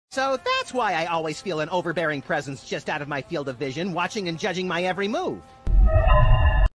So that's why I always feel an overbearing presence just out of my field of vision, watching and judging my every move.